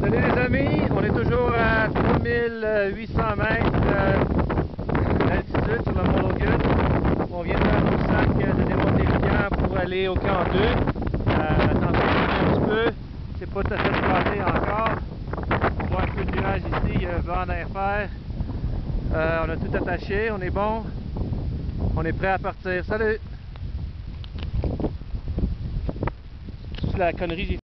Salut les amis, on est toujours à 3800 mètres d'altitude sur le Mont Logan. On vient de faire nos sacs de démonter le camp pour aller au camp 2. La température un petit peu, c'est pas tout à fait éclaté encore. On voit un peu de nuages ici, il y a un vent d'air fer. On a tout attaché, on est bon. On est prêt à partir. Salut! C'est la connerie, j'ai